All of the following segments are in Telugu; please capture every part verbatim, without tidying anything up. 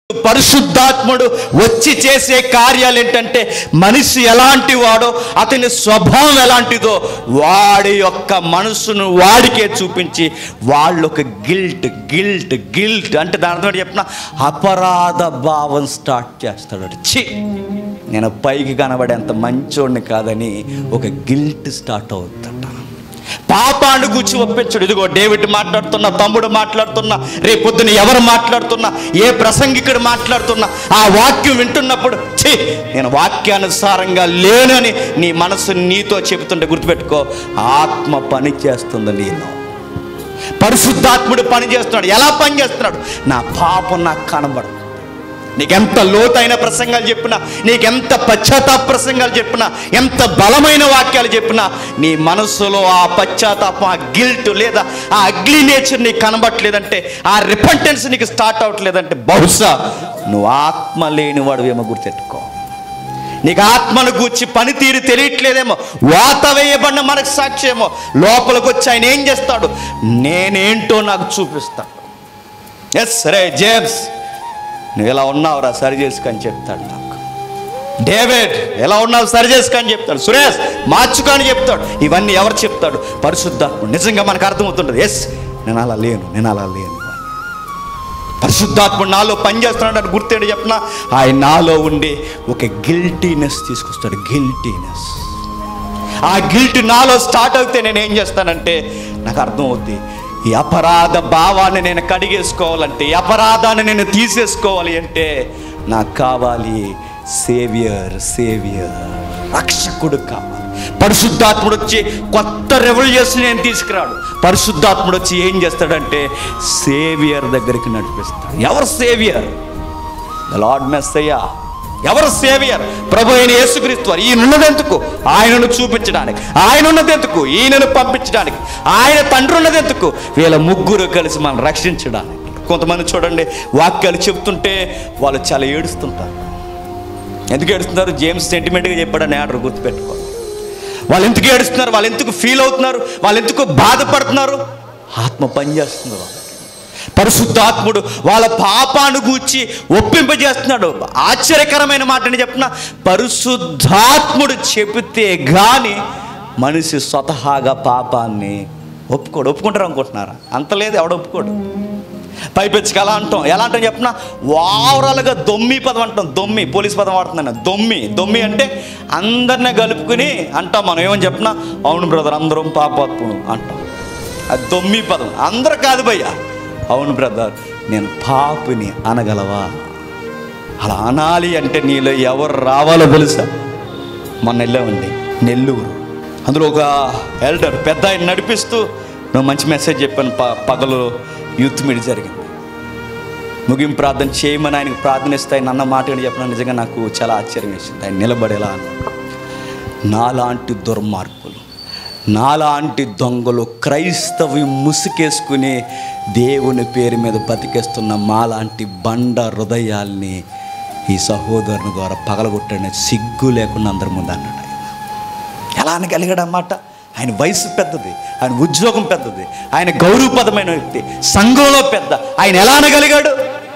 పరిశుద్ధాత్ముడు వచ్చి చేసే కార్యాలు ఏంటంటే మనిషి ఎలాంటి వాడో అతని స్వభావం ఎలాంటిదో వాడి యొక్క మనసును వాడికే చూపించి వాళ్ళు ఒక గిల్ట్ గిల్ట్ గిల్ట్ అంటే దాని అర్థం చెప్పిన అపరాధ భావం స్టార్ట్ చేస్తాడు. ఛీ, నేను పైకి కనబడేంత మంచోడిని కాదని ఒక గిల్ట్ స్టార్ట్ అవుతుంట. పాపాన్ని గురించి ఒప్పించడు. ఇదిగో డేవిడ్ మాట్లాడుతున్నా, తమ్ముడు మాట్లాడుతున్నా, రేపు పొద్దున ఎవరు మాట్లాడుతున్నా, ఏ ప్రసంగికుడు మాట్లాడుతున్నా, ఆ వాక్యం వింటున్నప్పుడు ఛీ, నేను వాక్యానుసారంగా లేనని నీ మనసు నీతో చెబుతుంటే గుర్తుపెట్టుకో, ఆత్మ పని చేస్తుంది నీలో. పరిశుద్ధాత్ముడు పని చేస్తున్నాడు. ఎలా పని చేస్తున్నాడు? నా పాపం నాకు కనబడదు. నీకెంత లోతైన ప్రసంగాలు చెప్పినా, నీకెంత పశ్చాత్తాప ప్రసంగాలు చెప్పినా, ఎంత బలమైన వాక్యాలు చెప్పినా, నీ మనస్సులో ఆ పశ్చాత్తాపం, ఆ గిల్ట్ లేదా ఆ అగ్లీ నేచర్ నీకు కనబట్టలేదంటే, ఆ రిపెంటెన్స్ నీకు స్టార్ట్ అవ్వట్లేదంటే బహుశా నువ్వు ఆత్మ లేని వాడువేమో గుర్తెట్టుకో. నీకు ఆత్మను గూర్చి పనితీరు తెలియట్లేదేమో. వాత వేయబడిన మనకు సాక్ష్యమో. లోపలికి వచ్చి ఆయన ఏం చేస్తాడు? నేనేంటో నాకు చూపిస్తాడు. ఎస్ రే జేమ్స్, నువ్వు ఎలా ఉన్నావురా, సరి చేసుకొని చెప్తాడు నాకు. డేవిడ్, ఎలా ఉన్నావు, సరి చేసుకొని చెప్తాడు. సురేష్, మార్చుకొని చెప్తాడు. ఇవన్నీ ఎవరు చెప్తాడు? పరిశుద్ధాత్ముడు. నిజంగా మనకు అర్థమవుతుంటుంది, ఎస్ నేను అలా లేను, నేను అలా లేను. పరిశుద్ధాత్ముడు నాలో పనిచేస్తున్నాడు అని గుర్తేంటి చెప్పిన, ఆయన నాలో ఉండి ఒక గిల్టీనెస్ తీసుకొస్తాడు. గిల్టీనెస్. ఆ గిల్ట్ నాలో స్టార్ట్ అవుతే నేను ఏం చేస్తానంటే, నాకు అర్థమవుద్ది, ఈ అపరాధ భావాన్ని నేను కడిగేసుకోవాలంటే, ఈ అపరాధాన్ని నేను తీసేసుకోవాలి అంటే నాకు కావాలి సేవియర్. సేవియర్, రక్షకుడు కావాలి. పరిశుద్ధాత్ముడు వచ్చి కొత్త రెవల్యూషన్ నేను తీసుకురాడు. పరిశుద్ధాత్ముడు వచ్చి ఏం చేస్తాడంటే సేవియర్ దగ్గరికి నడిపిస్తాడు. ఎవరు సేవియర్? The lord మెస్సయ్యా. ఎవరు సేవియర్? ప్రభు అయిన యేసుక్రీస్తు వారు. ఈయన ఉన్నదెందుకు? ఆయనను చూపించడానికి. ఆయన ఉన్నదెందుకు? ఈయనను పంపించడానికి. ఆయన తండ్రి ఉన్నదెందుకు? వీళ్ళ ముగ్గురు కలిసి మనం రక్షించడానికి. కొంతమంది చూడండి, వాక్యాలు చెప్తుంటే వాళ్ళు చాలా ఏడుస్తుంటారు. ఎందుకు ఏడుస్తున్నారు? జేమ్స్ సెంటిమెంట్గా చెప్పాడని ఆర్డర్ గుర్తుపెట్టుకో. వాళ్ళు ఎందుకు ఏడుస్తున్నారు? వాళ్ళు ఎందుకు ఫీల్ అవుతున్నారు? వాళ్ళు ఎందుకు బాధపడుతున్నారు? ఆత్మ పనిచేస్తుంది వాళ్ళు. పరిశుద్ధాత్ముడు వాళ్ళ పాపాన్ని గూర్చి ఒప్పింపజేస్తున్నాడు. ఆశ్చర్యకరమైన మాటని చెప్పిన, పరిశుద్ధాత్ముడు చెబితే గాని మనిషి స్వతహాగా పాపాన్ని ఒప్పుకోడు. ఒప్పుకుంటారు అనుకుంటున్నారా? అంత లేదు, ఎవడు ఒప్పుకోడు. పైపెచ్చుకు ఎలా అంటాం? ఎలా అంటాం చెప్పిన, ఓవరాల్గా దొమ్మి పదం అంటాం. దొమ్మి, పోలీస్ పదం వాడుతున్నాను. దొమ్మి. దొమ్మి అంటే అందరినీ కలుపుకుని అంటాం మనం. ఏమని చెప్పినా, అవును బ్రదర్ అందరం పాపాత్ములు అంటాం. అది దొమ్మి పదం. అందరు కాదు భయ్యా. అవును బ్రదర్, నేను పాపిని అనగలవా? అలా అనాలి అంటే నీలో ఎవరు రావాలో తెలుసా? మొన్న వెళ్ళామండి నెల్లూరు. అందులో ఒక ఎల్డర్ పెద్ద ఆయన నడిపిస్తూ నువ్వు మంచి మెసేజ్ చెప్పాను. ప పగలు యూత్ మీట్ జరిగింది. ముగింపు ప్రార్థన చేయమని ఆయనకు ప్రార్థనిస్తే ఆయన అన్న మాట ఏంటి చెప్పిన, నిజంగా నాకు చాలా ఆశ్చర్యం వేసింది. ఆయన నిలబడేలా అన్నాడు, నాలాంటి దుర్మార్గులు, నాలాంటి దొంగలు, క్రైస్తవి ముసుకేసుకుని దేవుని పేరు మీద బతికేస్తున్న మాలాంటి బండ హృదయాల్ని ఈ సహోదరుని ద్వారా పగలగొట్టని సిగ్గు లేకుండా అందరి ముందు అన్నాడు. ఆయన ఎలా అనగలిగాడు అన్నమాట? ఆయన వయసు పెద్దది, ఆయన ఉద్యోగం పెద్దది, ఆయన గౌరవపదమైన వ్యక్తి, సంఘంలో పెద్ద. ఆయన ఎలా అనగలిగాడు?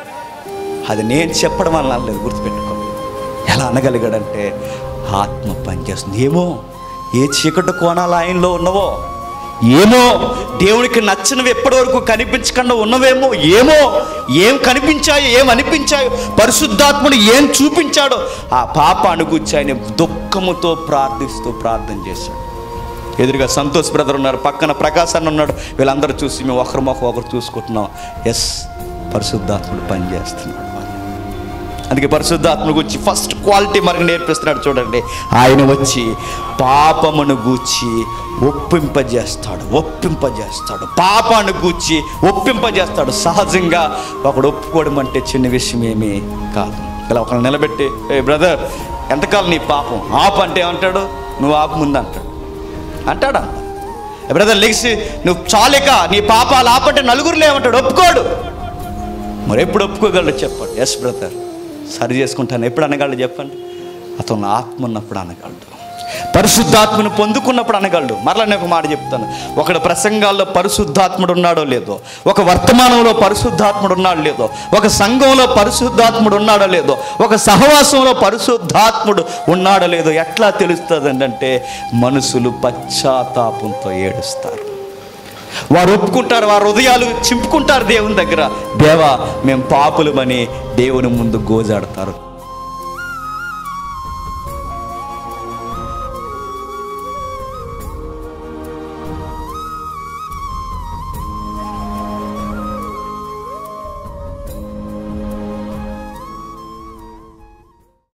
అది నేను చెప్పడం వల్ల అనలేదు, గుర్తుపెట్టుకో. ఎలా అనగలిగాడంటే ఆత్మ పనిచేస్తుంది. ఏమో ఏ చీకటి కోణాలు ఆయనలో ఉన్నవో, ఏమో దేవునికి నచ్చినవి ఎప్పటి వరకు కనిపించకుండా ఉన్నవేమో, ఏమో ఏం కనిపించాయో, ఏం అనిపించాయో, పరిశుద్ధాత్ముడు ఏం చూపించాడో ఆ పాపాన్ని గురించి ఆయన దుఃఖముతో ప్రార్థిస్తూ ప్రార్థన చేశాడు. ఎదురుగా సంతోష్ బ్రదర్ ఉన్నారు, పక్కన ప్రకాశ్ అన్న ఉన్నాడు. వీళ్ళందరూ చూసి మేము ఒకరి మొక్క ఒకరు చూసుకుంటున్నాం. ఎస్, పరిశుద్ధాత్ముడు పనిచేస్తున్నాడు. అందుకే పరిశుద్ధాత్మను గూర్చి ఫస్ట్ క్వాలిటీ మనకు నేర్పిస్తున్నాడు. చూడండి, ఆయన వచ్చి పాపమును గూర్చి ఒప్పింపజేస్తాడు. ఒప్పింపజేస్తాడు పాపాన్ని గూర్చి ఒప్పింపజేస్తాడు. సహజంగా ఒకడు ఒప్పుకోవడం అంటే చిన్న విషయం ఏమీ కాదు. ఇలా ఒకళ్ళు నిలబెట్టి, ఏ బ్రదర్ ఎంతకాలం నీ పాపం ఆపు అంటే ఏమంటాడు? నువ్వు ఆపు ముందు అంటాడు. అంటాడా? బ్రదర్ లెగిసి నువ్వు చాలిక నీ పాపాలు ఆపంటే నలుగురులో ఏమంటాడు? ఒప్పుకోడు. మరి ఎప్పుడు ఒప్పుకోగలడు చెప్పండి? ఎస్ బ్రదర్, సరి చేసుకుంటాను. ఎప్పుడు అనగలడు చెప్పండి? అతను ఆత్మ ఉన్నప్పుడు అనగలడు. పరిశుద్ధాత్మను పొందుకున్నప్పుడు అనగలడు. మరలా నేను ఒక మాట చెప్తాను, ఒకడు ప్రసంగాల్లో పరిశుద్ధాత్ముడు ఉన్నాడో లేదో, ఒక వర్తమానంలో పరిశుద్ధాత్ముడు ఉన్నాడో లేదో, ఒక సంఘంలో పరిశుద్ధాత్ముడు ఉన్నాడో లేదో, ఒక సహవాసంలో పరిశుద్ధాత్ముడు ఉన్నాడో లేదో ఎట్లా తెలుస్తుంది అంటే మనుషులు పశ్చాత్తాపంతో ఏడుస్తారు. వారు ఒప్పుకుంటారు, వారి హృదయాలు చింపుకుంటారు దేవుని దగ్గర, దేవా మేము పాపులమని దేవుని ముందు గోజాడతారు.